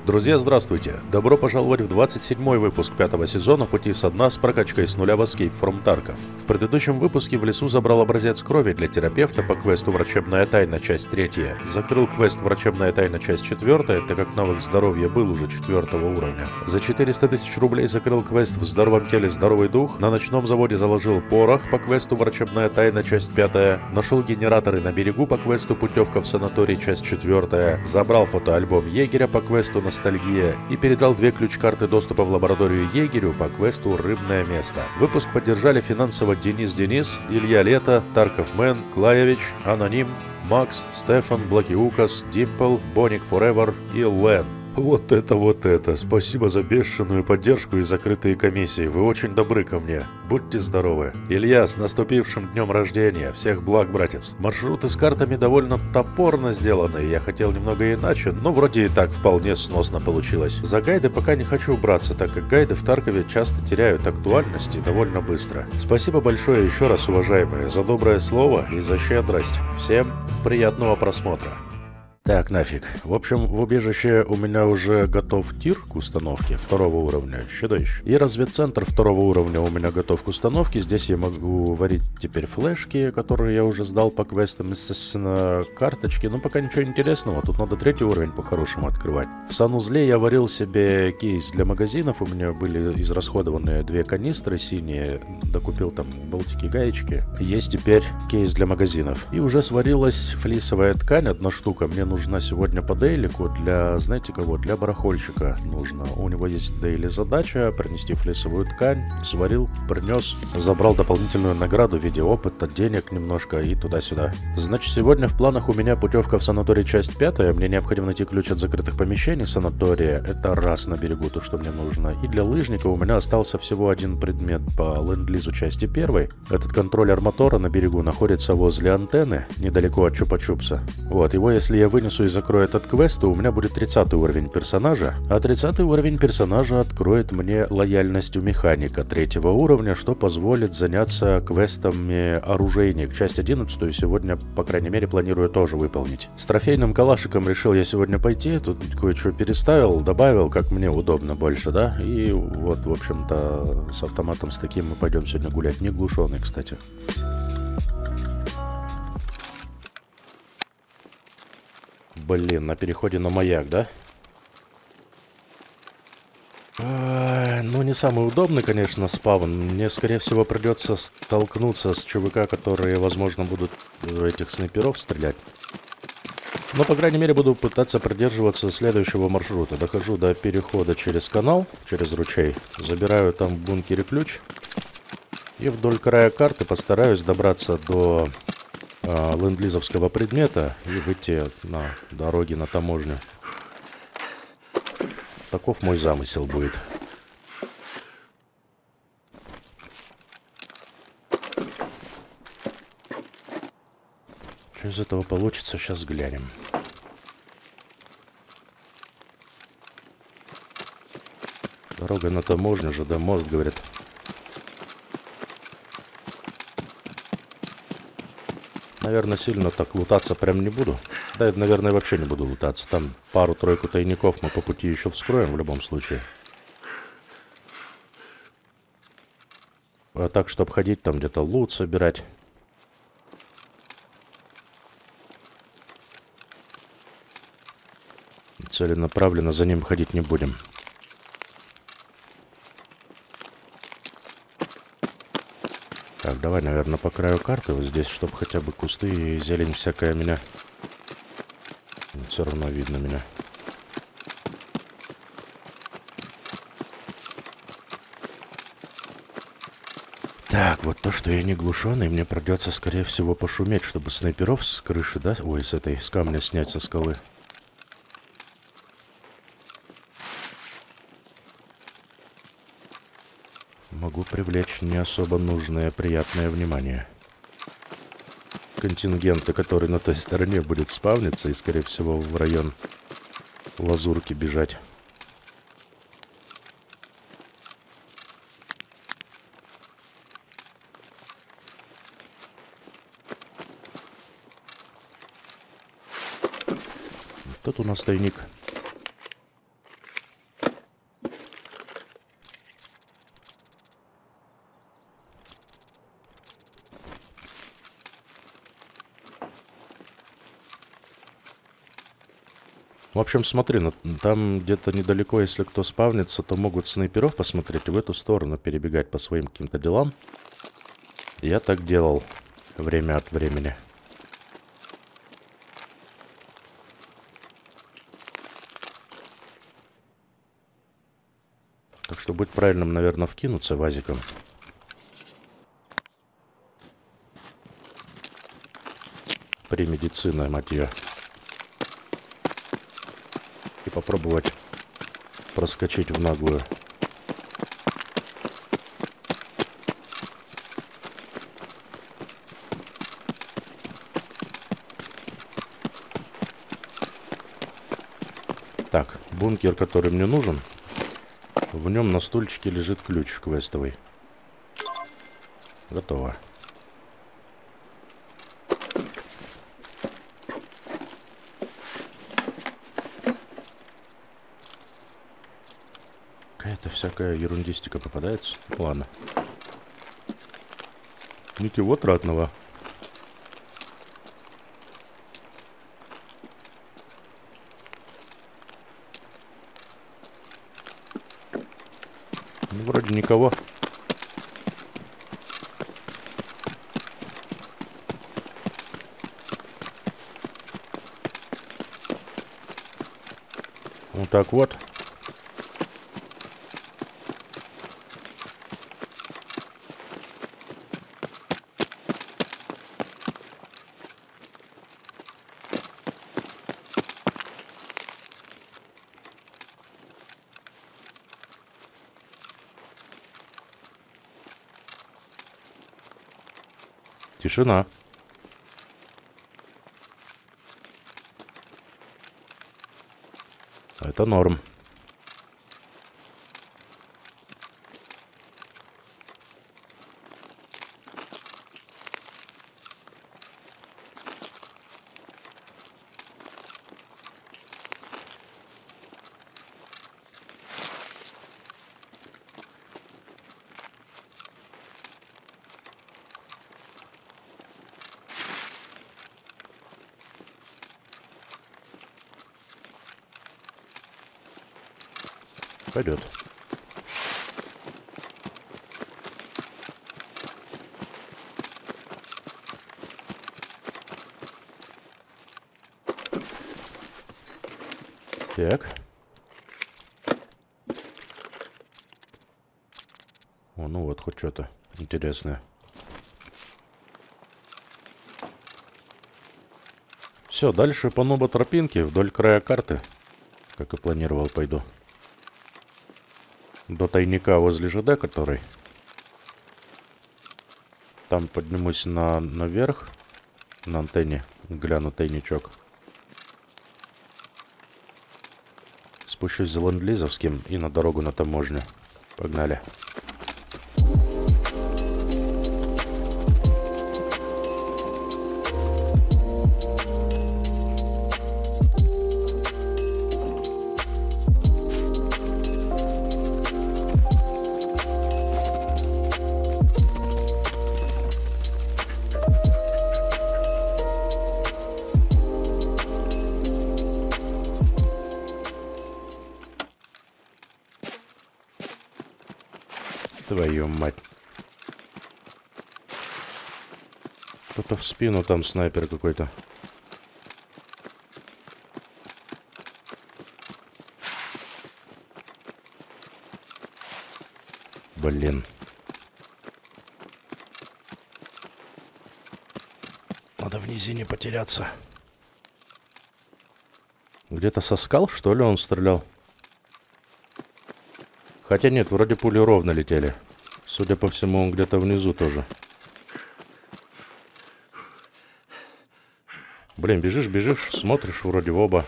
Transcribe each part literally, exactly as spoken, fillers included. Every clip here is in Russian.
Друзья, здравствуйте! Добро пожаловать в двадцать седьмой выпуск пятого сезона «Пути со дна» с прокачкой с нуля в Escape from Tarkov. В предыдущем выпуске в лесу забрал образец крови для терапевта по квесту «Врачебная тайна», часть третья. Закрыл квест «Врачебная тайна», часть четвертая, так как навык здоровья был уже четвертого уровня. За четыреста тысяч рублей закрыл квест «В здоровом теле здоровый дух». На ночном заводе заложил порох по квесту «Врачебная тайна», часть пятая. Нашел генераторы на берегу по квесту «Путевка в санаторий», часть четвертая. Забрал фотоальбом егеря по квесту «Ностальгия» и передал две ключ-карты доступа в лабораторию егерю по квесту «Рыбное место». Выпуск поддержали финансово Денис Денис, Илья Лето, Тарков Мэн, Клаевич, Аноним, Макс, Стефан, Блакиукас, Димпл, Боник Форевер и Лэн. Вот это вот это. Спасибо за бешеную поддержку и закрытые комиссии. Вы очень добры ко мне. Будьте здоровы. Илья, с наступившим днем рождения. Всех благ, братец. Маршруты с картами довольно топорно сделаны. Я хотел немного иначе, но вроде и так вполне сносно получилось. За гайды пока не хочу браться, так как гайды в Таркове часто теряют актуальность и довольно быстро. Спасибо большое еще раз, уважаемые, за доброе слово и за щедрость. Всем приятного просмотра. Так, нафиг. В общем, в убежище у меня уже готов тир к установке второго уровня, щадыщ. И разведцентр второго уровня у меня готов к установке. Здесь я могу варить теперь флешки, которые я уже сдал по квестам, естественно, карточки. Но пока ничего интересного, тут надо третий уровень по-хорошему открывать. В санузле я варил себе кейс для магазинов. У меня были израсходованные две канистры синие. Докупил там болтики, гаечки. Есть теперь кейс для магазинов. И уже сварилась флисовая ткань, одна штука. Мне нужна нужна сегодня по дейлику для, знаете кого, для барахольщика нужно. У него есть дейли задача принести флисовую ткань, сварил, принес, забрал дополнительную награду в виде опыта, денег немножко и туда-сюда. Значит, сегодня в планах у меня путевка в санаторий, часть пятая. Мне необходимо найти ключ от закрытых помещений санатория. Это раз на берегу, то, что мне нужно. И для лыжника у меня остался всего один предмет по ленд-лизу части первой. Этот контроллер мотора на берегу находится возле антенны, недалеко от Чупа-Чупса. Вот, его если я вынесу и закрою этот квест, то у меня будет тридцатый уровень персонажа, а тридцатый уровень персонажа откроет мне лояльность у механика третьего уровня, что позволит заняться квестами оружейник. Часть одиннадцатую сегодня, по крайней мере, планирую тоже выполнить. С трофейным калашиком решил я сегодня пойти, тут кое-что переставил, добавил, как мне удобно больше, да, и вот, в общем-то, с автоматом с таким мы пойдем сегодня гулять, не глушеный, кстати. Блин, на переходе на маяк, да? А, ну, не самый удобный, конечно, спавн. Мне, скорее всего, придется столкнуться с ЧВК, которые, возможно, будут этих снайперов стрелять. Но, по крайней мере, буду пытаться придерживаться следующего маршрута. Дохожу до перехода через канал, через ручей. Забираю там в бункере ключ. И вдоль края карты постараюсь добраться до ленд-лизовского предмета и выйти на дороге на таможню. Таков мой замысел будет. Что из этого получится, сейчас глянем. Дорога на таможню, ЖД мост, говорит. Наверное, сильно так лутаться прям не буду. Да, наверное, вообще не буду лутаться. Там пару-тройку тайников мы по пути еще вскроем в любом случае. А так, чтобы ходить там где-то лут собирать. Целенаправленно за ним ходить не будем. Так, давай, наверное, по краю карты вот здесь, чтобы хотя бы кусты и зелень всякая меня... Все равно видно меня. Так, вот то, что я не глушеный, мне придется, скорее всего, пошуметь, чтобы снайперов с крыши, да? Ой, с этой, с камня снять со скалы. Могу привлечь не особо нужное, приятное внимание. Контингента, который на той стороне будет спавниться и, скорее всего, в район лазурки бежать. Тут у нас тайник. В общем, смотри, ну, там где-то недалеко, если кто спавнится, то могут снайперов посмотреть и в эту сторону перебегать по своим каким-то делам. Я так делал время от времени. Так что будет правильным, наверное, вкинуться вазиком. Премедицина, мать ее. И попробовать проскочить в наглую. Так, бункер, который мне нужен. В нем на стульчике лежит ключ квестовый. Готово. Какая-то всякая ерундистика попадается. Ладно. Ничего тратного. Ну, вроде никого. Вот так вот. Тишина. Это норм. Пойдет. Так. О, ну вот, хоть что-то интересное. Все, дальше по нуба-тропинке вдоль края карты, как и планировал, пойду. До тайника возле ЖД, который. Там поднимусь на, наверх, на антенне, гляну тайничок. Спущусь за ленд-лизовским и на дорогу на таможню. Погнали. Твою мать. Кто-то в спину там снайпер какой-то. Блин. Надо в низине потеряться. Где-то со скал, что ли, он стрелял? Хотя нет, вроде пули ровно летели. Судя по всему, он где-то внизу тоже. Блин, бежишь, бежишь, смотришь вроде в оба.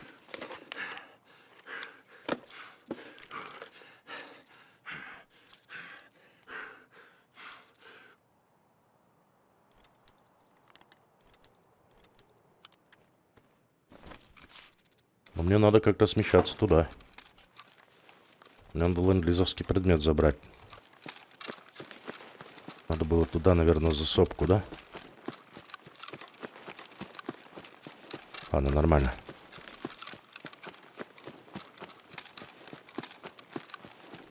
Но мне надо как-то смещаться туда. Мне надо ленд-лизовский предмет забрать. Надо было туда, наверное, за сопку, да? Ладно, нормально.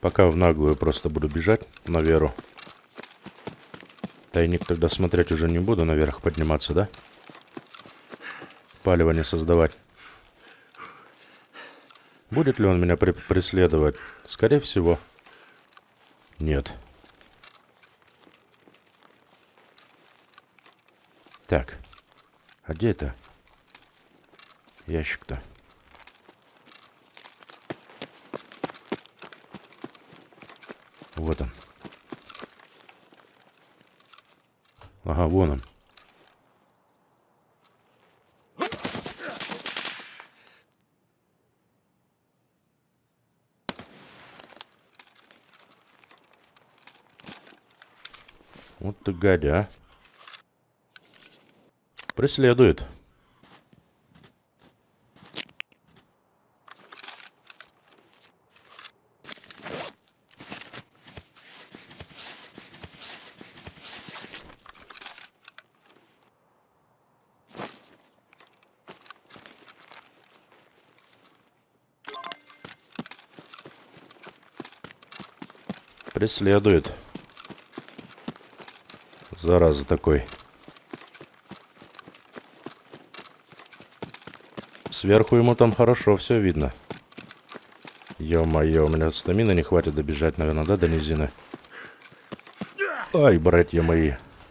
Пока в наглую просто буду бежать на веру. Тайник тогда смотреть уже не буду, наверх подниматься, да? Палево не создавать. Будет ли он меня при преследовать? Скорее всего. Нет. Так. А где это? Ящик-то. Вот он. Ага, вон он. Вот ты гадя, а. Преследует. Преследует. Зараза такой. Сверху ему там хорошо все видно. Ё-моё, у меня стамина не хватит добежать, наверное, да, до низины? Ай, братья мои.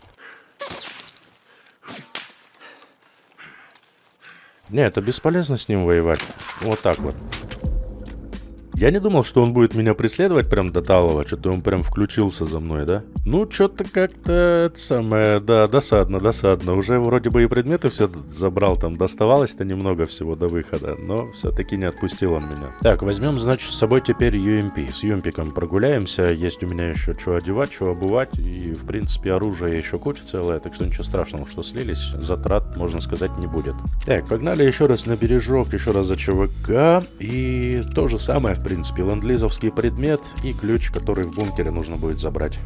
Не, это бесполезно с ним воевать. Вот так вот. Я не думал, что он будет меня преследовать прям до талого. Что-то он прям включился за мной, да? Ну, что-то как-то самое, да, досадно, досадно. Уже вроде бы и предметы все забрал, там доставалось-то немного всего до выхода, но все-таки не отпустил он меня. Так, возьмем, значит, с собой теперь ю эм пи. С юмпиком прогуляемся. Есть у меня еще что одевать, что обувать. И, в принципе, оружие еще куча целая, так что ничего страшного, что слились. Затрат, можно сказать, не будет. Так, погнали еще раз на бережок, еще раз за ЧВК. И то же самое, в В принципе, ленд-лизовский предмет и ключ, который в бункере нужно будет забрать.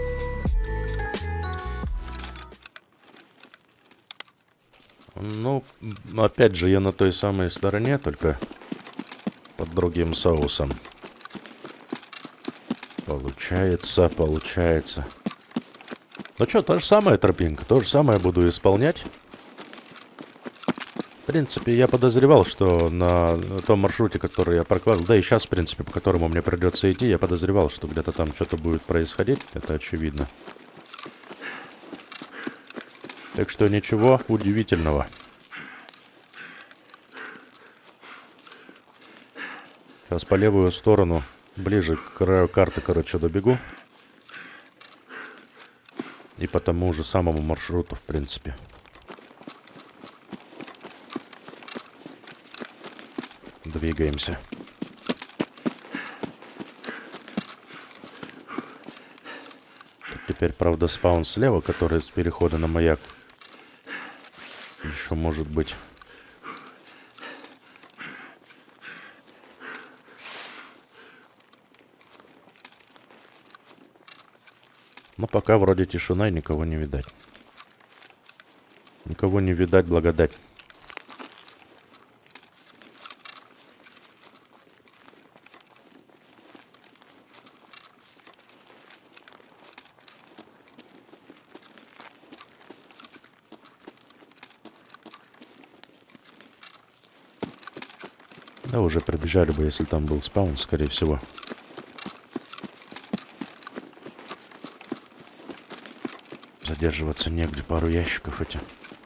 Ну, опять же, я на той самой стороне, только под другим соусом. Получается, получается. Ну что, та же самая тропинка, то же самое буду исполнять. В принципе, я подозревал, что на том маршруте, который я прокладывал, да и сейчас, в принципе, по которому мне придется идти, я подозревал, что где-то там что-то будет происходить. Это очевидно. Так что ничего удивительного. Сейчас по левую сторону, ближе к краю карты, короче, добегу. И по тому же самому маршруту, в принципе. Двигаемся. Тут теперь, правда, спаун слева, который с перехода на маяк. Еще может быть. Но пока вроде тишина и никого не видать. Никого не видать, благодать. Да, уже пробежали бы, если там был спаун, скорее всего. Задерживаться негде, пару ящиков эти.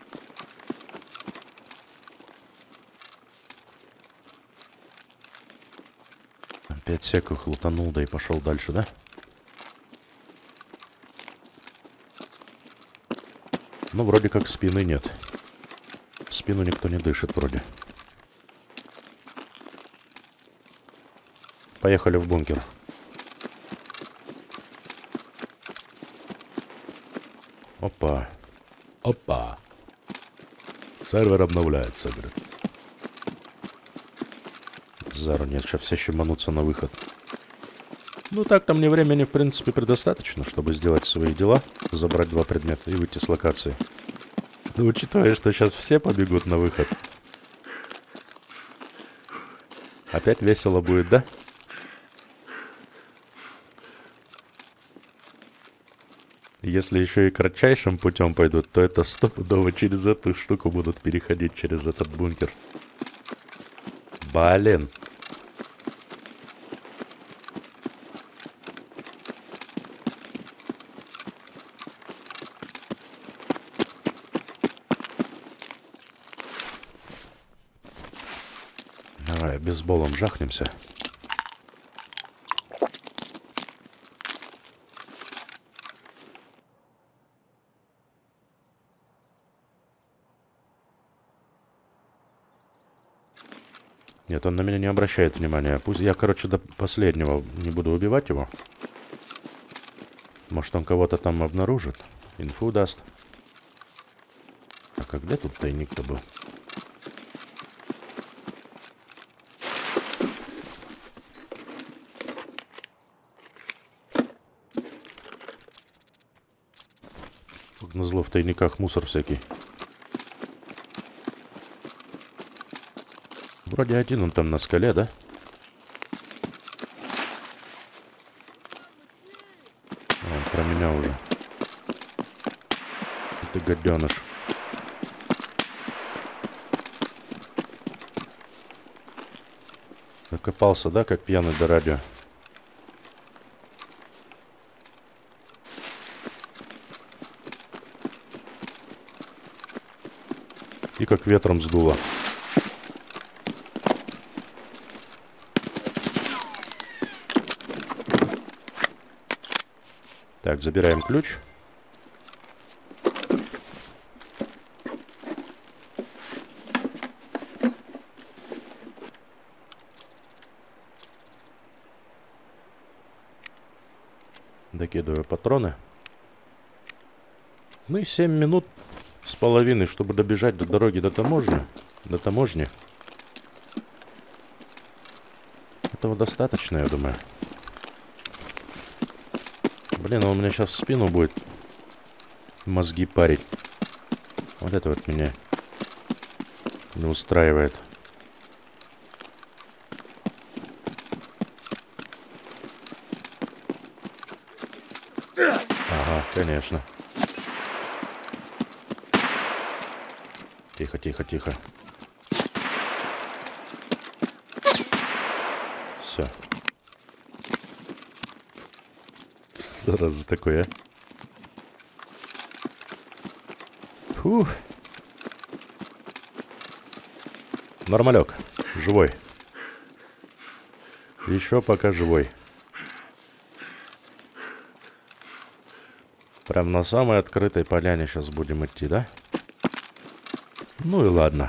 Опять всяких лутанул, да и пошел дальше, да? Ну, вроде как спины нет. В спину никто не дышит вроде. Поехали в бункер. Опа. Опа. Сервер обновляется, говорит. Зару нет, сейчас все щеманутся на выход. Ну так, там мне времени, в принципе, предостаточно, чтобы сделать свои дела, забрать два предмета и выйти с локации. Но учитывая, что сейчас все побегут на выход. Опять весело будет, да? Если еще и кратчайшим путем пойдут, то это стопудово через эту штуку будут переходить, через этот бункер. Блин. Давай бейсболом жахнемся. Нет, он на меня не обращает внимания. Пусть я, короче, до последнего не буду убивать его. Может, он кого-то там обнаружит. Инфу даст. А когда тут тайник-то был? Как назло, в тайниках мусор всякий. Вроде один он там на скале, да? Он про меня уже. Ты гаденыш. Закопался, да, как пьяный до радио? И как ветром сдуло. Так, забираем ключ. Докидываю патроны. Ну и семь минут с половиной, чтобы добежать до дороги до таможни. До таможни. Этого достаточно, я думаю. Блин, он у меня сейчас в спину будет мозги парить. Вот это вот меня не устраивает. Ага, конечно. Тихо, тихо, тихо. Все. Зараза такой, а? Фух. Нормалек. Живой. Еще пока живой. Прям на самой открытой поляне сейчас будем идти, да? Ну и ладно.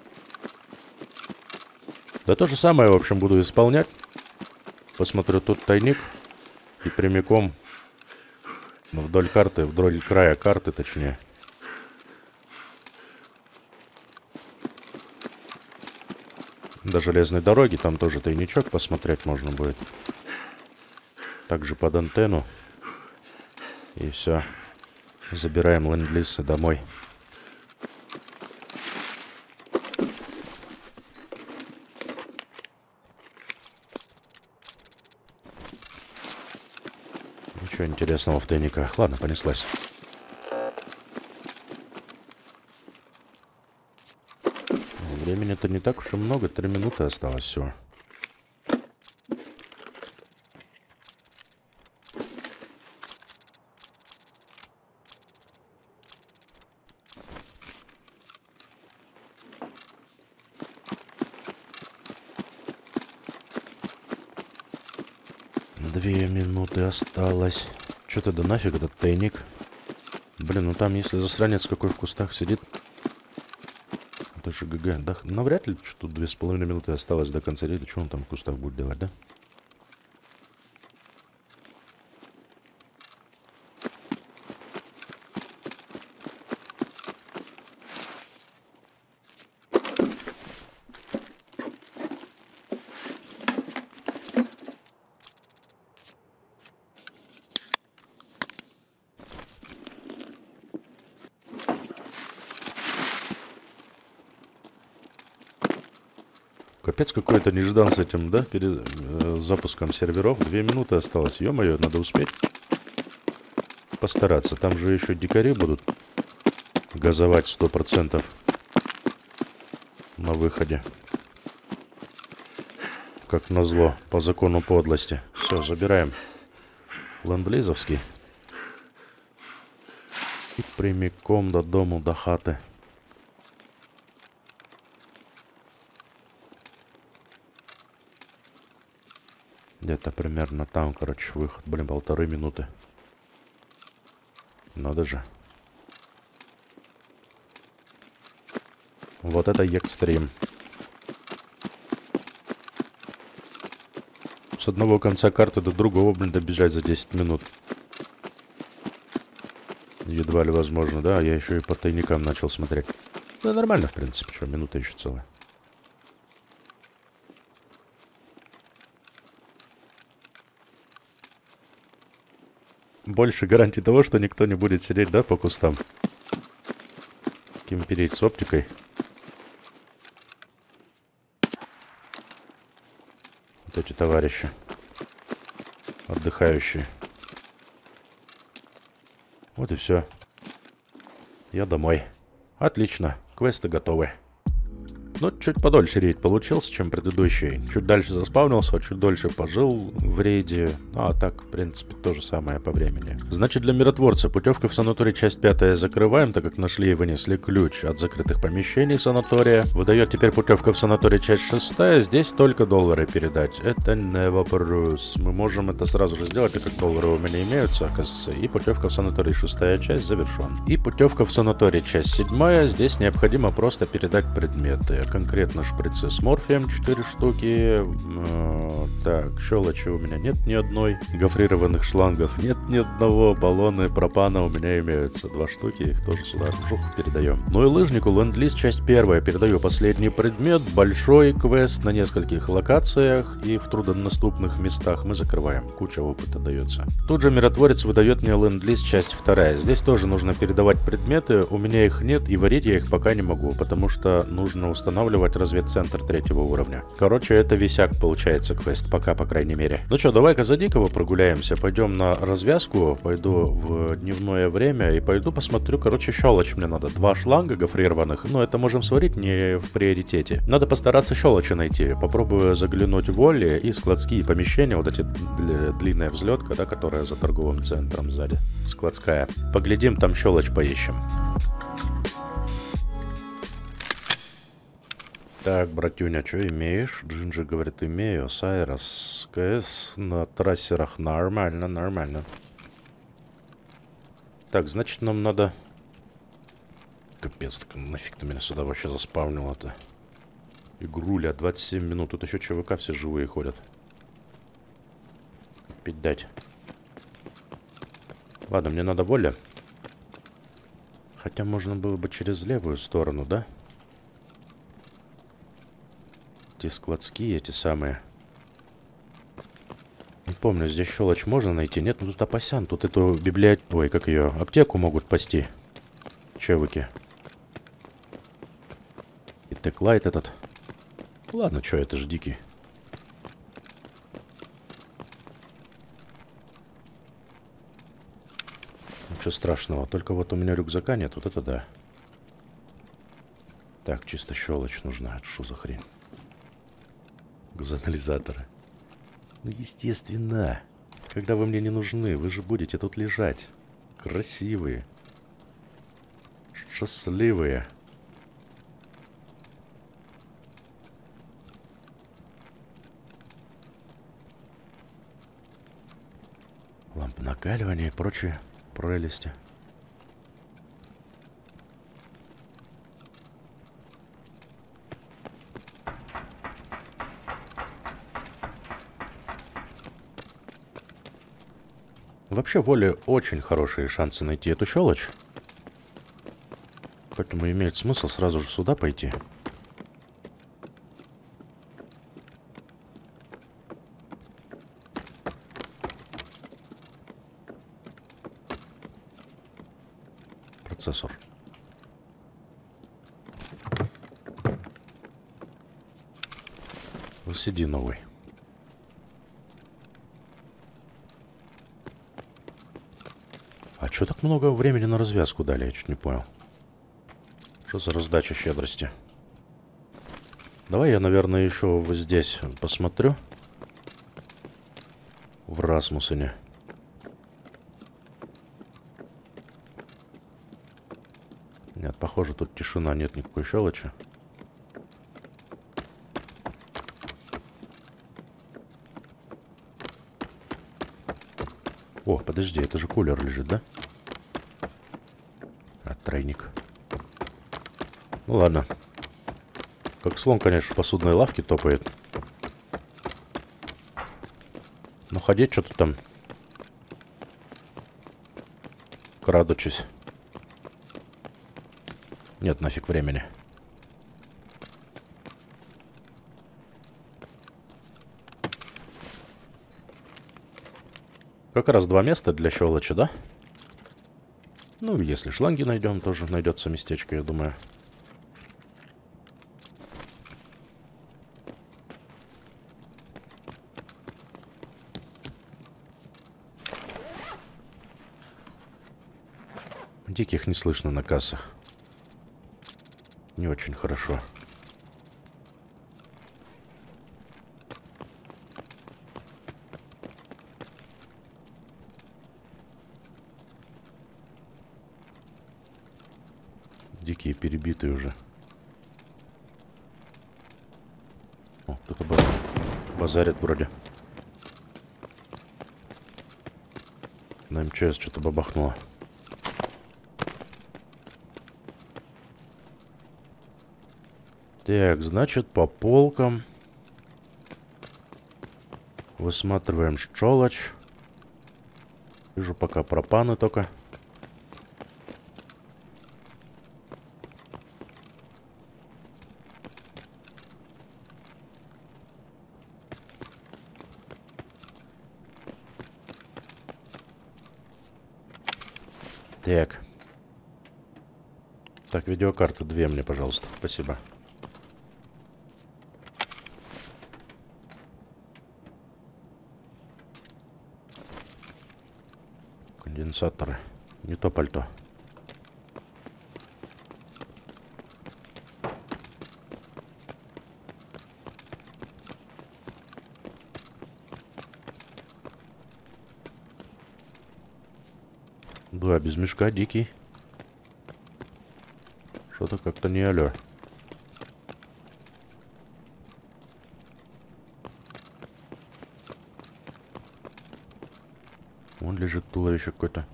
Да то же самое, в общем, буду исполнять. Посмотрю, тут тайник. И прямиком вдоль карты, вдоль края карты, точнее. До железной дороги там тоже тайничок посмотреть можно будет. Также под антенну. И все. Забираем ленд-лиз домой. Ничего интересного в тайниках. Ладно, понеслась. Времени-то не так уж и много. Три минуты осталось всего. Две минуты осталось. Что-то да нафиг этот тайник. Блин, ну там если засранец какой в кустах сидит. Это же ГГ. Да, навряд ли, что тут две с половиной минуты осталось до конца рейда. Что он там в кустах будет делать, да? Капец какой-то неждан с этим, да, перед э, запуском серверов. Две минуты осталось. Ё-моё, надо успеть. постараться. Там же еще дикари будут газовать сто процентов на выходе. Как назло, по закону подлости. Все, забираем ленд-лизовский. И прямиком до дому, до хаты. Где-то примерно там, короче, выход. Блин, полторы минуты. Надо же. Вот это экстрим. С одного конца карты до другого, блин, добежать за десять минут. Едва ли возможно, да? Я еще и по тайникам начал смотреть. Ну, нормально, в принципе. Что, минута еще целая. Больше гарантий того, что никто не будет сидеть, да, по кустам. Кемперить с оптикой. Вот эти товарищи. Отдыхающие. Вот и все. Я домой. Отлично. Квесты готовы. Ну, чуть подольше рейд получился, чем предыдущий. Чуть дальше заспавнился, чуть дольше пожил в рейде. Ну, а так, в принципе, то же самое по времени. Значит, для миротворца путевка в санаторий часть пятая закрываем, так как нашли и вынесли ключ от закрытых помещений санатория. Выдает теперь путевка в санаторий часть шестая. Здесь только доллары передать. Это не вопрос. Мы можем это сразу же сделать, так как доллары у меня имеются, оказывается. И путевка в санаторий шестая часть завершен. И путевка в санаторий часть седьмая. Здесь необходимо просто передать предметы. Конкретно шприцы с морфием четыре штуки. Э, так, щелочи у меня нет ни одной. Гофрированных шлангов нет ни одного. Баллоны пропана у меня имеются два штуки. Их тоже сюда жух, передаем. Ну и лыжнику ленд-лиз часть первая. Передаю последний предмет. Большой квест на нескольких локациях и в труднодоступных местах мы закрываем. Куча опыта дается. Тут же миротворец выдает мне ленд-лиз часть вторая. Здесь тоже нужно передавать предметы. У меня их нет и варить я их пока не могу, потому что нужно устанавливать разведцентр третьего уровня. Короче, это висяк получается квест, пока, по крайней мере. Ну что, давай-ка за Дикого прогуляемся, пойдем на развязку, пойду в дневное время и пойду посмотрю, короче, щелочь мне надо. Два шланга гофрированных, но это можем сварить не в приоритете. Надо постараться щелочи найти. Попробую заглянуть в Олли и складские помещения, вот эти длинная взлетка, да, которая за торговым центром сзади, складская. Поглядим, там щелочь поищем. Так, братюня, что имеешь? Джинджи говорит, имею. Сайрос, КС на трассерах. Нормально, нормально. Так, значит, нам надо... Капец, так нафиг ты меня сюда вообще заспавнил-то? Игруля, двадцать семь минут. Тут еще ЧВК все живые ходят. Опять дать. Ладно, мне надо воля. Хотя можно было бы через левую сторону, да? Эти складские, эти самые. Не помню, здесь щелочь можно найти? Нет, ну тут Апасян, тут эту библиотеку, ой, как ее, аптеку могут пасти. Чевыки. И теклайт этот. Ладно, что, это ж дикий. Ничего страшного, только вот у меня рюкзака нет, вот это да. Так, чисто щелочь нужна, это что за хрень? Газоанализаторы. Ну, естественно. Когда вы мне не нужны, вы же будете тут лежать. Красивые. Счастливые. Лампа накаливания и прочие прелести. Вообще, в Оле очень хорошие шансы найти эту щелочь. Поэтому имеет смысл сразу же сюда пойти. Процессор. Сиди новый. А Чё так много времени на развязку дали? Я чуть не понял. Что за раздача щедрости? Давай я, наверное, еще вот здесь посмотрю. В Расмуссене. Нет, похоже, тут тишина, нет никакой щелочи. О, подожди, это же кулер лежит, да? А, тройник. Ну ладно. Как слон, конечно, в посудной лавке топает. Но ходить что-то там, крадучись. Нет нафиг времени. Как раз два места для щелочи, да? Ну, если шланги найдем, тоже найдется местечко, я думаю. Диких не слышно на кассах. Не очень хорошо. Дикие перебитые уже. О, кто-то базарит вроде. На эм че эс что-то бабахнуло. Так, значит, по полкам высматриваем щелочь. Вижу пока пропаны только. Так. Так, видеокарта две мне, пожалуйста. Спасибо. Конденсаторы. Не то пальто. Да, без мешка дикий. Что-то как-то не алё. Вон лежит туловище какое-то.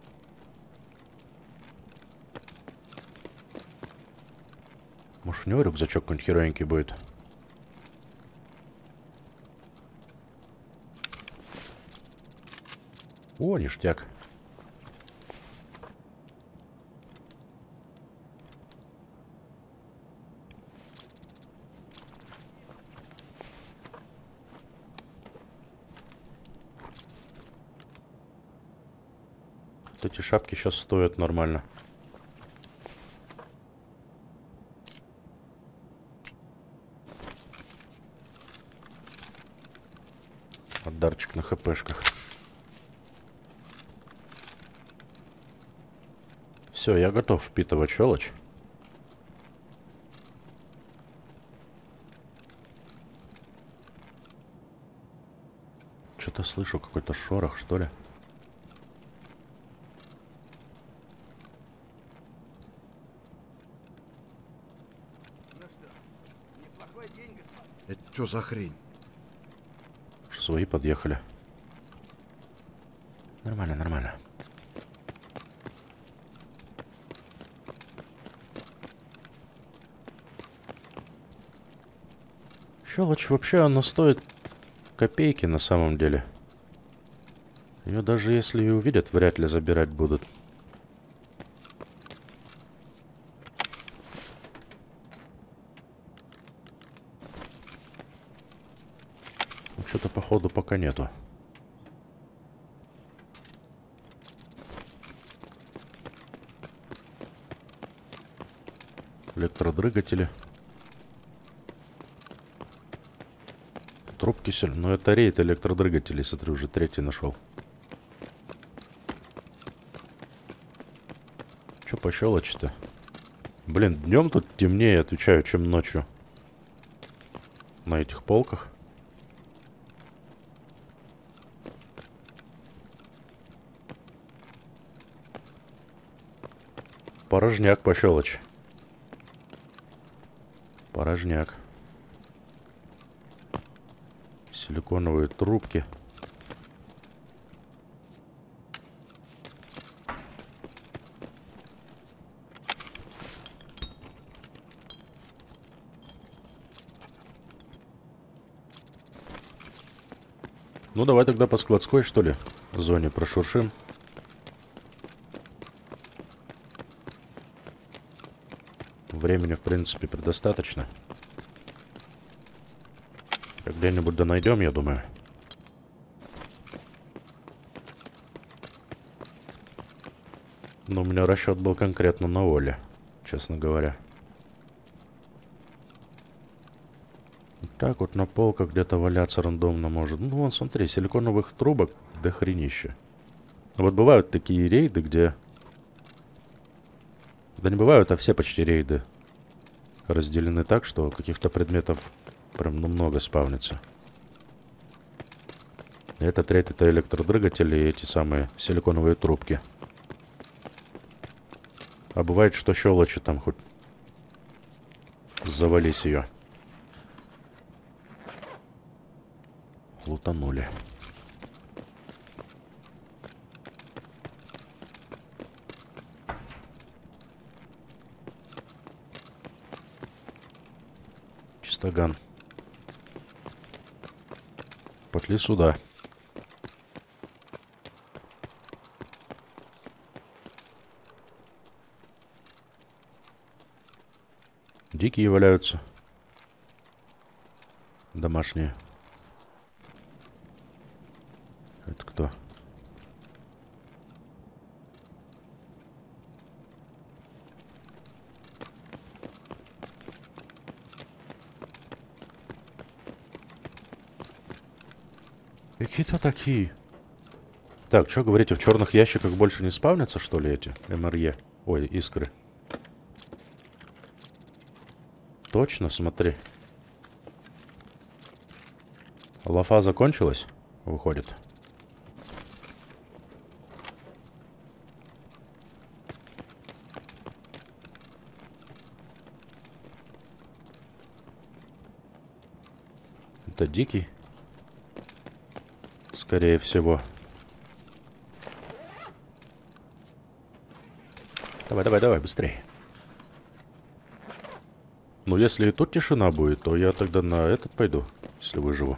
Может, у него рюкзачок какой-нибудь херовенький будет. О, ништяк. Эти шапки сейчас стоят нормально. Отдарчик на хпшках. Все, я готов впитывать щелочь. Что-то слышу, какой-то шорох, что ли? Это что за хрень? Свои подъехали. Нормально, нормально. Щелочь вообще, она стоит копейки на самом деле. Ее даже если и увидят, вряд ли забирать будут. Что-то походу пока нету. Электродрыгатели. Трубки сильно. Но это рейд электродрыгателей, смотрю, уже третий нашел. по щелочи-то? Блин, днем тут темнее, отвечаю, чем ночью. На этих полках. Порожняк по щелочи. Порожняк. Силиконовые трубки. Ну, давай тогда по складской, что ли, зоне прошуршим. Времени, в принципе, предостаточно. Где-нибудь да найдем, я думаю. Но у меня расчет был конкретно на Оле, честно говоря. Так вот на полках где-то валяться рандомно может. Ну, вон, смотри, силиконовых трубок до хренища. Вот бывают такие рейды, где... Да не бывают, а все почти рейды разделены так, что каких-то предметов прям ну, много спавнится. Эта треть — это электродвигатели и эти самые силиконовые трубки. А бывает, что щелочи там хоть завались ее. Лутанули. Чистоган. Пошли сюда. Дикие валяются. Домашние. Это кто? Какие-то такие. Так, что говорите, в черных ящиках больше не спавнятся, что ли, эти эм эр е? Ой, искры. Точно, смотри. Лафа закончилась, выходит. Это дикий. Скорее всего. Давай, давай, давай, быстрее. Ну, если и тут тишина будет, то я тогда на этот пойду, если выживу.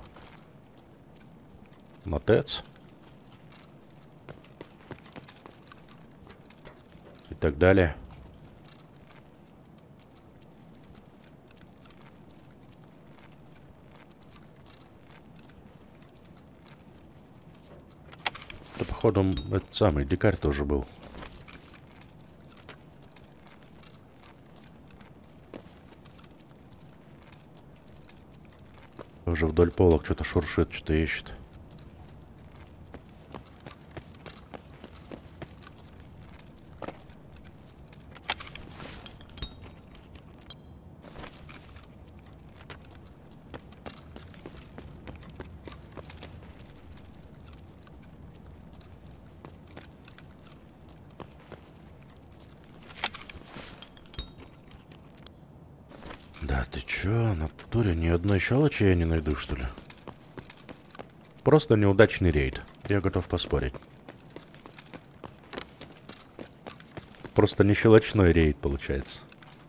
На ТЭЦ. И так далее. Да, походу, этот самый дикарь тоже был. Уже вдоль полок что-то шуршит, что-то ищет. Да ты чё, на туре ни одной щелочи я не найду, что ли? Просто неудачный рейд. Я готов поспорить. Просто не щелочной рейд получается.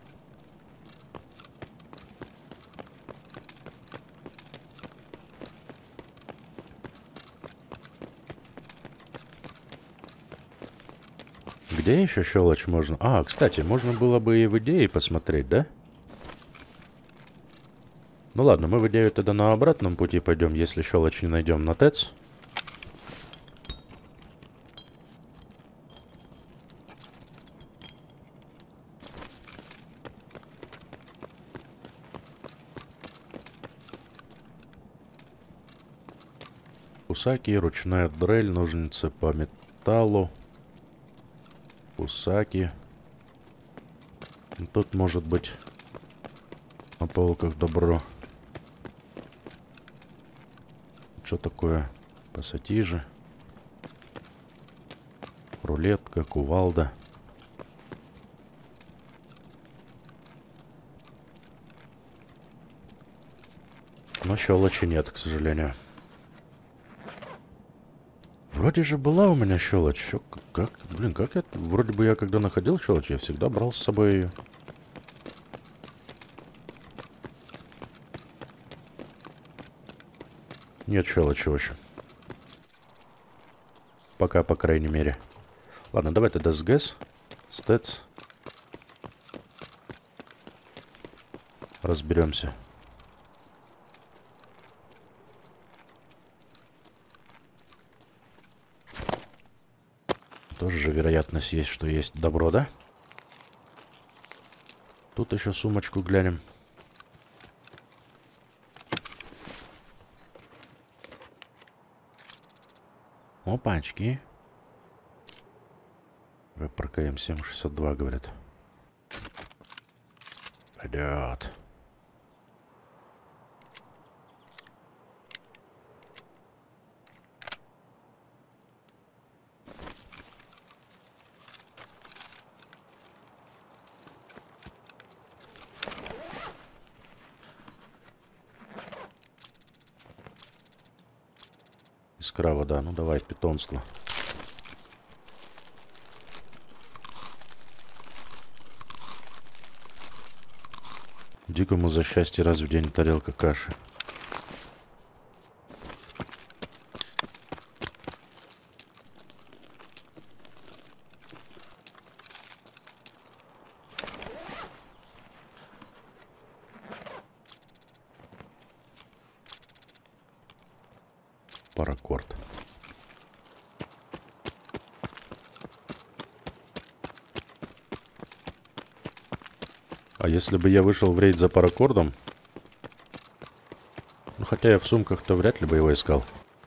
Где еще щелочь можно? А, кстати, можно было бы и в идее посмотреть, да? Ну ладно, мы в идею тогда на обратном пути пойдем, если щелочь не найдем на ТЭЦ. Кусаки, ручная дрель, ножницы по металлу. Кусаки. Тут может быть на полках добро. Что такое? Пассатижи. Рулетка, кувалда. Но щелочи нет, к сожалению. Вроде же была у меня щелочь. Чё, как, блин, как это? Вроде бы я когда находил щелочь, я всегда брал с собой ее. Нет щелочи, в общем. Пока, по крайней мере. Ладно, давай тогда сгэс. Stats. Разберемся. Тоже же вероятность есть, что есть добро, да? Тут еще сумочку глянем. Опачки. ВПРКМ семь шестьдесят два, говорят. Пойдет. Искра вода. Ну давай, питомство. Дикому за счастье раз в день тарелка каши. Паракорд. А если бы я вышел в рейд за паракордом, ну хотя я в сумках-то вряд ли бы его искал.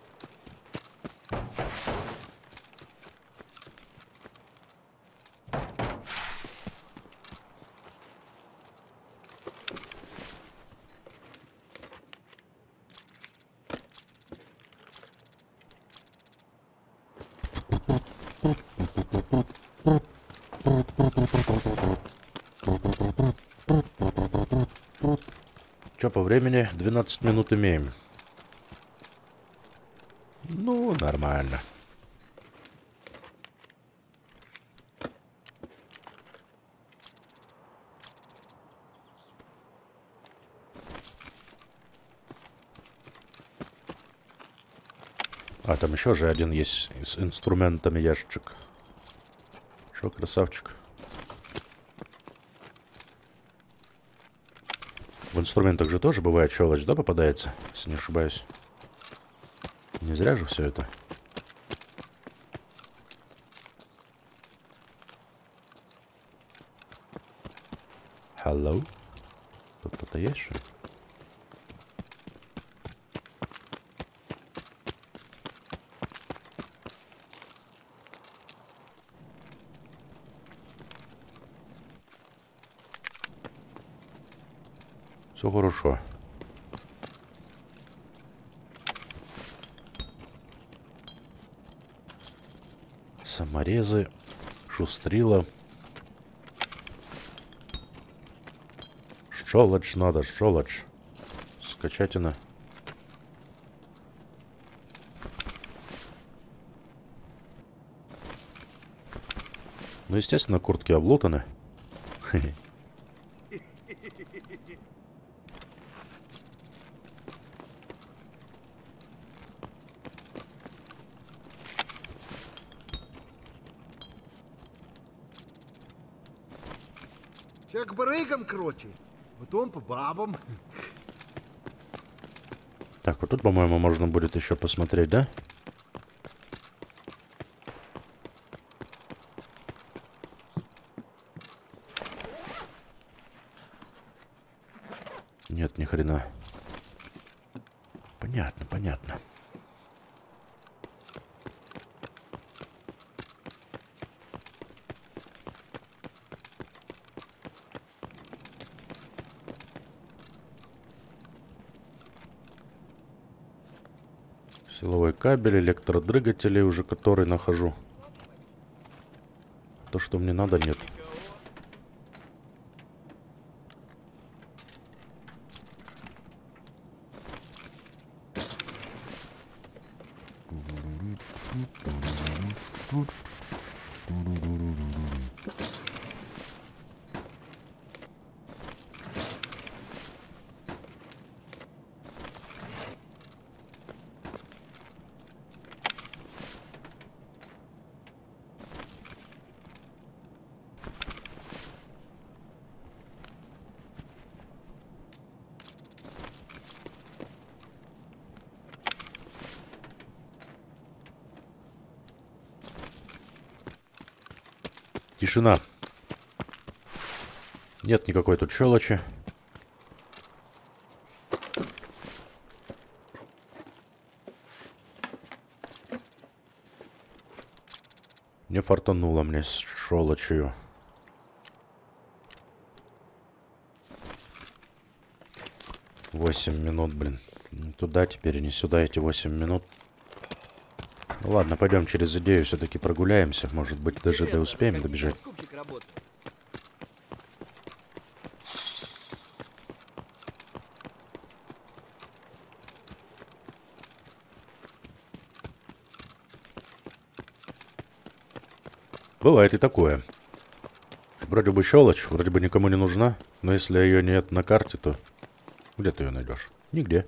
Что по времени? двенадцать минут имеем. Ну, нормально. А, там еще же один есть с инструментами ящичек. Шо, красавчик. В инструментах же тоже бывает щелочь, да, попадается, если не ошибаюсь. Не зря же все это. Hello? Тут кто-то есть, что ли? Все хорошо. Саморезы, шустрила. Щелочь надо, щелочь. Скачатина. Ну, естественно, куртки облутаны. К барыгам, короче. Потом по бабам. Так, вот тут, по-моему, можно будет еще посмотреть, да? Нет, ни хрена. Понятно, понятно. Силовой кабель, электродвигатели, уже который нахожу. То, что мне надо, нет. Тишина. Нет никакой тут щелочи. Не фартануло мне с щелочью. Восемь минут, блин. Не туда теперь, не сюда эти восемь минут. Ну ладно, пойдем через идею все-таки прогуляемся. Может быть, даже до успеем добежать. Бывает и такое. Вроде бы щелочь, вроде бы никому не нужна, но если ее нет на карте, то где ты ее найдешь? Нигде.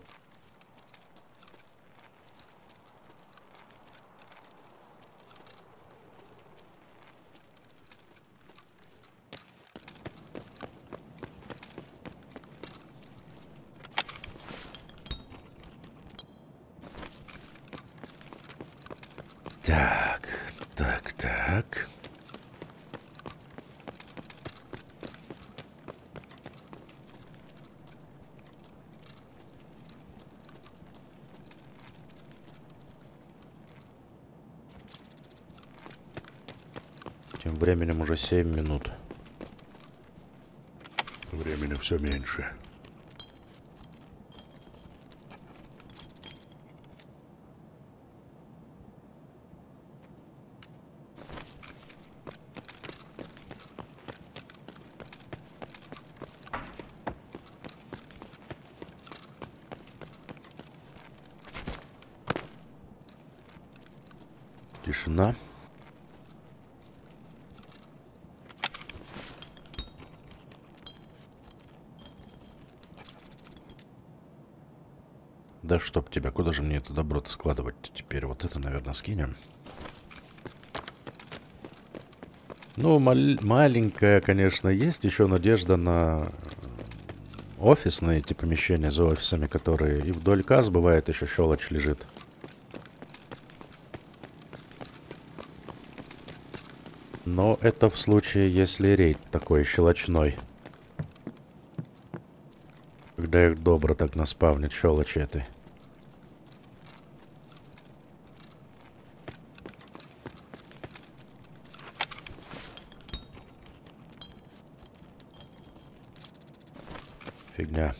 Так, так, так. Тем временем уже семь минут. Времени все меньше. Тишина. Да чтоб тебя, куда же мне это добро-то складывать теперь? Вот это, наверное, скинем. Ну, мал- маленькая, конечно, есть еще надежда на офисные эти помещения за офисами, которые и вдоль касс бывает еще щелочь лежит. Но это в случае, если рейд такой щелочной. Когда их добро так наспавнит щелочи этой. Фигня.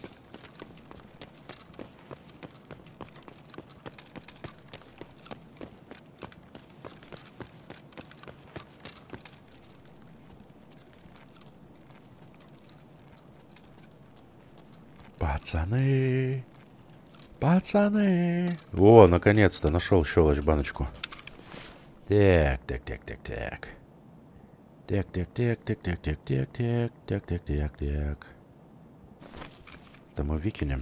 Пацаны. Пацаны. О, наконец-то нашел щелочь баночку. Так, так, так, так, так. Так, так, так, так, так, так, так, так, так, так, так, так. Это мы выкинем.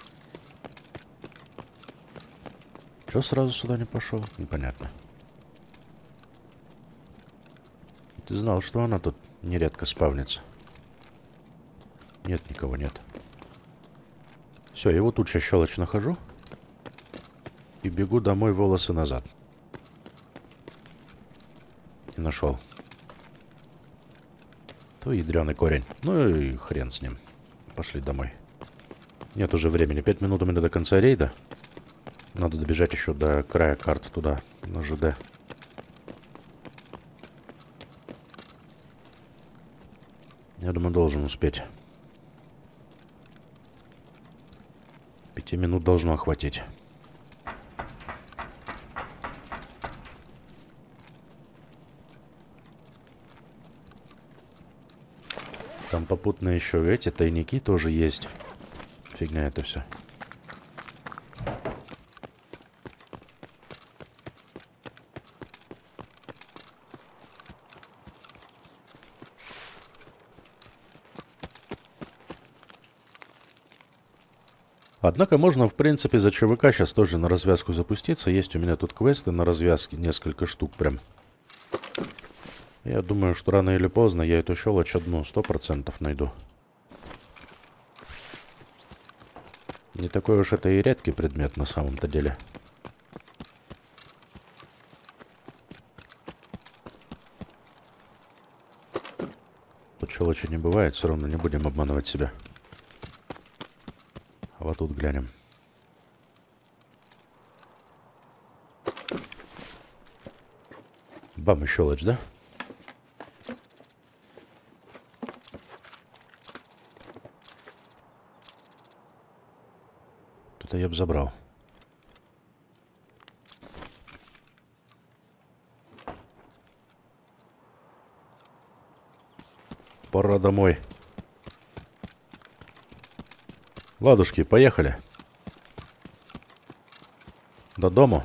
Чё сразу сюда не пошел? Непонятно. Ты знал, что она тут нередко спавнится? Нет, никого нет. Все, я вот тут сейчас щелочь нахожу. И бегу домой, волосы назад. И нашел. То ядреный корень. Ну и хрен с ним. Пошли домой. Нет уже времени. Пять минут у меня до конца рейда. Надо добежать еще до края карты туда, на ЖД. Я думаю, должен успеть. Пяти минут должно охватить. Там попутно еще эти тайники тоже есть. Фигня это все. Однако можно, в принципе, за ЧВК сейчас тоже на развязку запуститься. Есть у меня тут квесты на развязке, несколько штук прям. Я думаю, что рано или поздно я эту щелочь одну сто процентов найду. Не такой уж это и редкий предмет на самом-то деле. Тут щелочи не бывает, все равно не будем обманывать себя. А вот тут глянем. Бам, и щелочь, да? Тут я бы забрал. Пора домой. Ладушки, поехали. До дому.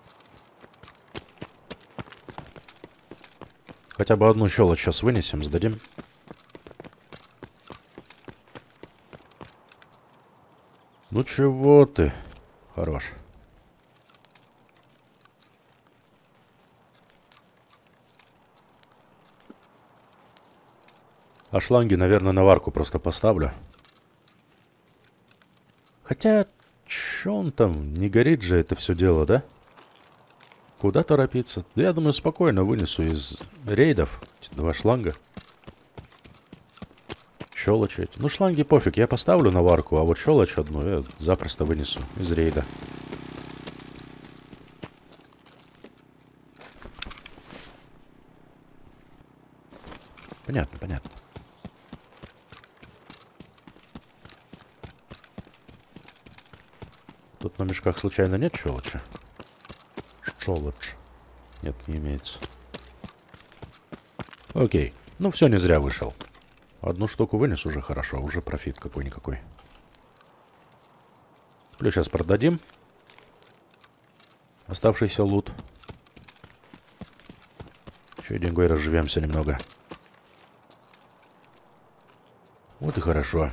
Хотя бы одну щелочь сейчас вынесем, сдадим. Ну чего ты? Хорош. А шланги, наверное, на варку просто поставлю. Хотя, чё он там? Не горит же это все дело, да? Куда торопиться? Да я думаю, спокойно вынесу из рейдов эти два шланга. Щелочь эти. Ну, шланги пофиг, я поставлю на варку, а вот щелочь одну я запросто вынесу из рейда. Понятно, понятно. Тут на мешках случайно нет щелочи? Щелочь. Нет, не имеется. Окей. Ну, все не зря вышел. Одну штуку вынес уже хорошо. Уже профит какой-никакой. Плюс сейчас продадим. Оставшийся лут. Еще и деньгой разживемся немного. Вот и хорошо.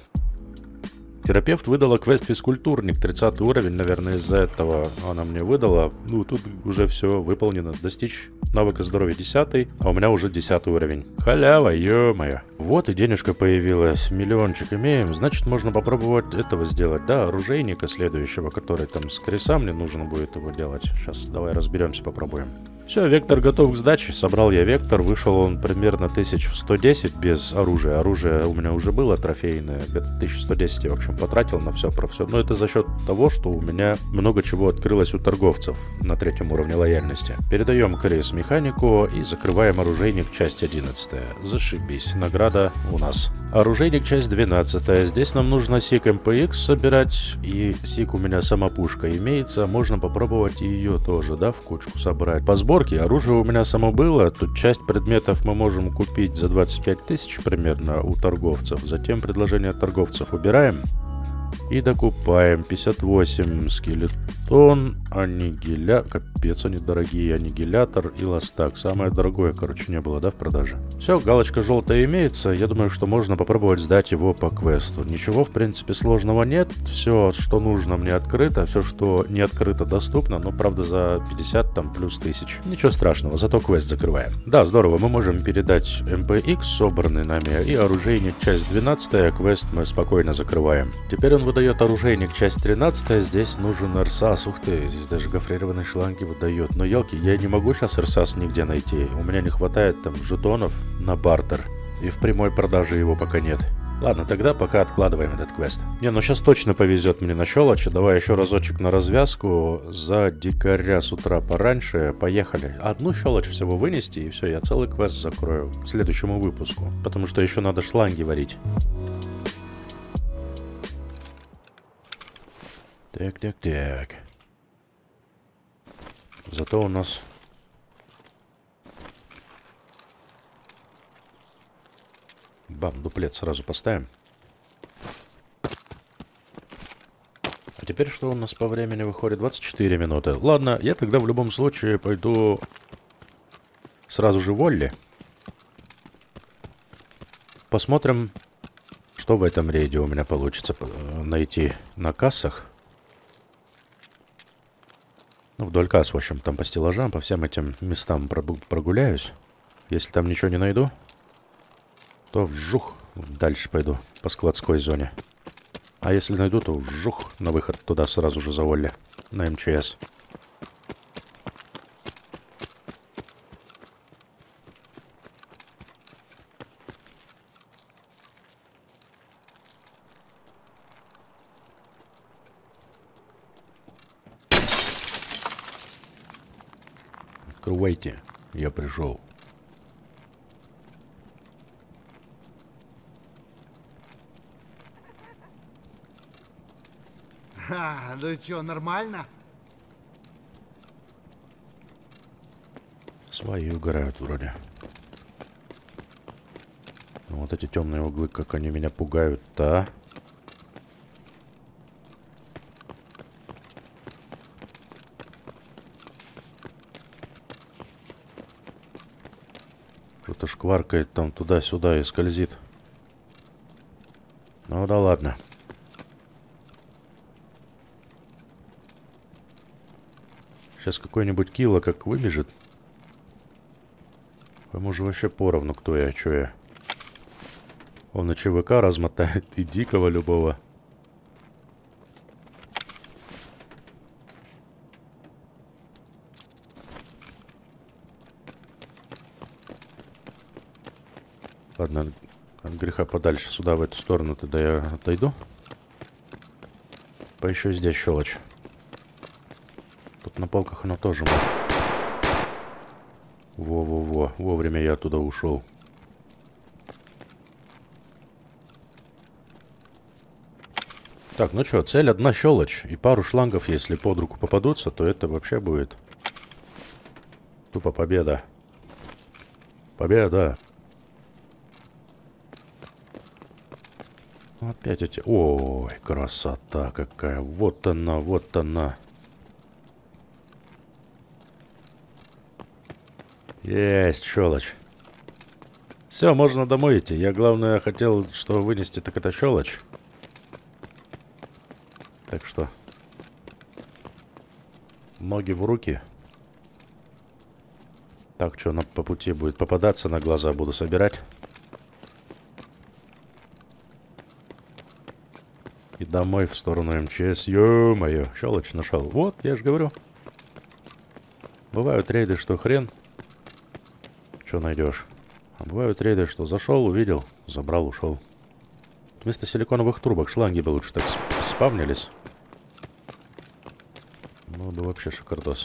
Терапевт выдала квест физкультурник, тридцатый уровень, наверное, из-за этого она мне выдала. Ну, тут уже все выполнено. Достичь навыка здоровья десятый, а у меня уже десятый уровень. Халява, ё-моё. Вот и денежка появилась. Миллиончик имеем. Значит, можно попробовать этого сделать, да, оружейника следующего, который там с креса мне нужно будет его делать. Сейчас давай разберемся, попробуем. Все, вектор готов к сдаче. Собрал я вектор. Вышел он примерно тысяч сто десять без оружия. Оружие у меня уже было трофейное. Где-то тысяча сто десять я, в общем, потратил на все про все. Но это за счет того, что у меня много чего открылось у торговцев на третьем уровне лояльности. Передаем крейс механику и закрываем оружейник часть одиннадцатая. Зашибись. Награда у нас. Оружейник часть двенадцатая. Здесь нам нужно сик эм пэ икс собирать. И сик у меня сама пушка имеется. Можно попробовать и ее тоже, да, в кучку собрать. По сборке оружие у меня само было. Тут часть предметов мы можем купить за двадцать пять тысяч примерно у торговцев. Затем предложение от торговцев убираем. И докупаем. пятьдесят восемь скелетон, аннигиля... Капец, они дорогие. Аннигилятор и ластак. Самое дорогое, короче, не было, да, в продаже? Все, галочка желтая имеется. Я думаю, что можно попробовать сдать его по квесту. Ничего, в принципе, сложного нет. Все, что нужно, мне открыто. Все, что не открыто, доступно. Но, правда, за пятьдесят там плюс тысяч. Ничего страшного, зато квест закрываем. Да, здорово, мы можем передать эм пэ икс, собранный нами, и оружейник часть двенадцатая. Квест мы спокойно закрываем. Теперь он выдает оружейник часть тринадцатая. Здесь нужен РСАС. Ух ты, здесь даже гофрированные шланги выдает. Но елки, я не могу сейчас РСАС нигде найти. У меня не хватает там жетонов на бартер. И в прямой продаже его пока нет. Ладно, тогда пока откладываем этот квест. Не, ну сейчас точно повезет мне на щелочь. Давай еще разочек на развязку. За дикаря с утра пораньше. Поехали. Одну щелочь всего вынести, и все, я целый квест закрою к следующему выпуску. Потому что еще надо шланги варить. Так, так, так. Зато у нас... Бам, дуплет сразу поставим. А теперь что у нас по времени выходит? двадцать четыре минуты. Ладно, я тогда в любом случае пойду сразу же в Олли. Посмотрим, что в этом рейде у меня получится найти на кассах. Ну, вдоль касс, в общем, там по стеллажам, по всем этим местам прогуляюсь. Если там ничего не найду, то вжух, дальше пойду по складской зоне. А если найду, то вжух на выход туда сразу же за Олли, на эм че эс. Открывайте, я пришел. А, ну чё, нормально? Свои угорают вроде. Но вот эти темные углы, как они меня пугают-то, а? Что-то шкваркает там туда-сюда и скользит. Ну да ладно. Сейчас какой-нибудь кило как выбежит. Ему же вообще поровну, кто я, что я. Он и ЧВК размотает, и дикого любого. Ладно, от греха подальше. Сюда, в эту сторону, тогда я отойду. Поищу здесь щелочь. Тут на полках оно тоже может. Во-во-во. Вовремя я оттуда ушел. Так, ну что, цель одна щелочь. И пару шлангов, если под руку попадутся, то это вообще будет тупо победа. Победа. Опять эти... Ой, красота какая. Вот она, вот она. Есть, щелочь. Все, можно домой идти. Я, главное, хотел, что вынести, так это щелочь. Так что... Ноги в руки. Так, что на, по пути будет попадаться, на глаза буду собирать. И домой в сторону эм че эс. Ё-моё, щелочь нашел. Вот, я же говорю. Бывают рейды, что хрен. Что найдешь? А бывают рейды, что зашел, увидел, забрал, ушел. Вместо силиконовых трубок шланги бы лучше так спавнились. Ну да вообще шикардос.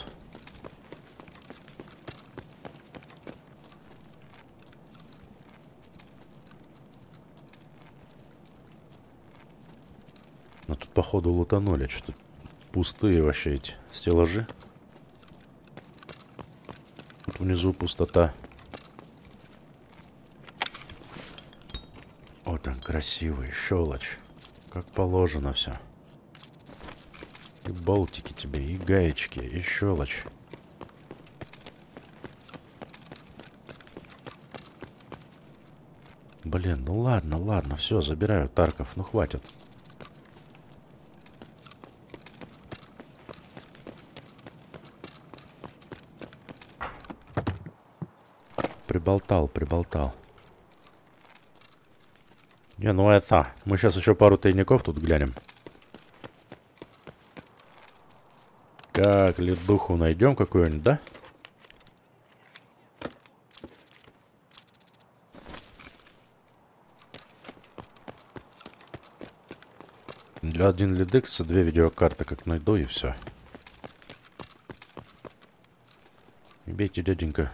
А тут походу лутанули. Что-то пустые вообще эти стеллажи. Тут внизу пустота. Вот он красивый, щелочь. Как положено все. И болтики тебе, и гаечки, и щелочь. Блин, ну ладно, ладно, все, забираю Тарков, ну хватит. Приболтал, приболтал. Не, ну это... Мы сейчас еще пару тайников тут глянем. Как ледуху найдем какую-нибудь, да? Для один ледекса две видеокарты как найду и все. Бейте, дяденька.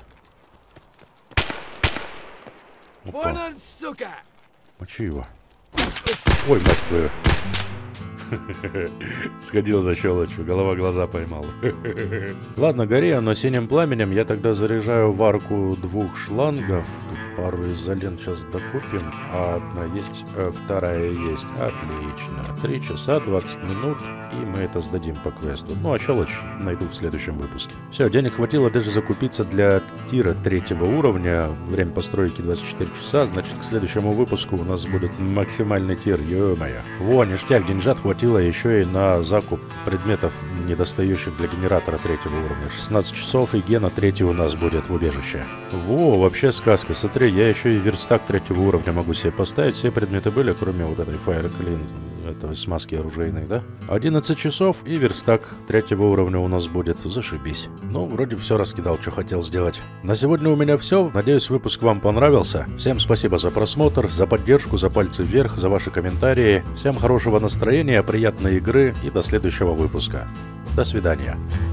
Вон он, сука! Мочи его. Ой, мать твою. Сходил за щелочью, голова глаза поймал. Ладно, гори оно синим пламенем. Я тогда заряжаю варку двух шлангов. Тут пару изолент сейчас докупим. А одна есть, а вторая есть. Отлично. Три часа двадцать минут. И мы это сдадим по квесту. Ну а щелочь найду в следующем выпуске. Все, денег хватило даже закупиться для тира третьего уровня. Время постройки двадцать четыре часа. Значит, к следующему выпуску у нас будет максимальный тир. Ё-моё. Во, ништяк, деньжат хватило еще и на закуп предметов, недостающих для генератора третьего уровня. шестнадцать часов, и гена третий у нас будет в убежище. Во, вообще сказка. Смотри, я еще и верстак третьего уровня могу себе поставить. Все предметы были, кроме вот этой Fire Clean, этого смазки оружейной, да? одиннадцать часов, и верстак третьего уровня у нас будет. Зашибись. Ну, вроде все раскидал, что хотел сделать. На сегодня у меня все. Надеюсь, выпуск вам понравился. Всем спасибо за просмотр, за поддержку, за пальцы вверх, за ваши комментарии. Всем хорошего настроения, приятной игры и до следующего выпуска. До свидания.